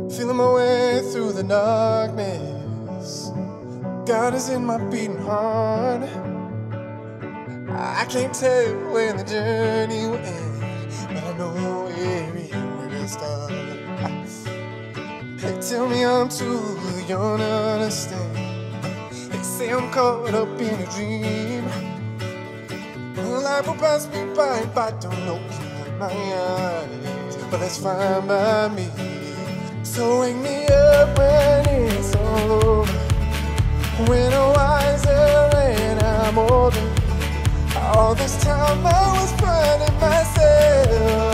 Feeling my way through the darkness. God is in my beating heart. I can't tell when the journey will end, but I know where it will start. They tell me I'm too young to understand. They say I'm caught up in a dream. Life will pass me by if I don't open my eyes, but that's fine by me. So wake me up when it's all over, when I'm wiser and I'm older. All this time I was finding myself.